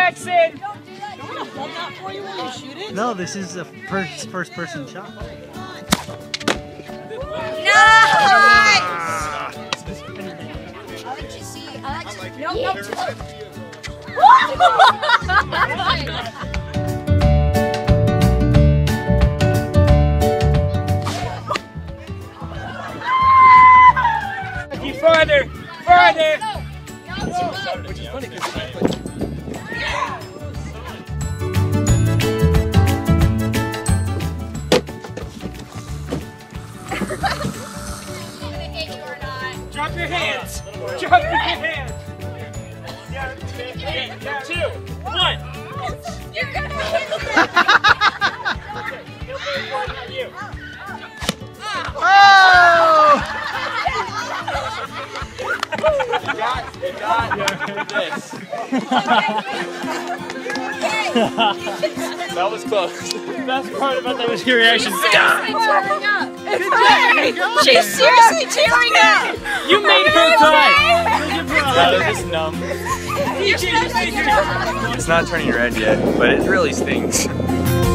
Jackson! No, this is a first person shot. Nice! I'll let you see. Nope. Farther! Farther! Which is funny because Drop your hands! Drop your hands! Two, one! You're gonna hit me! You. Oh! you got this. That was close. The best part about that was your reaction. She's seriously tearing up! You made her cry! That was just numb. It's not turning red yet, but it really stings.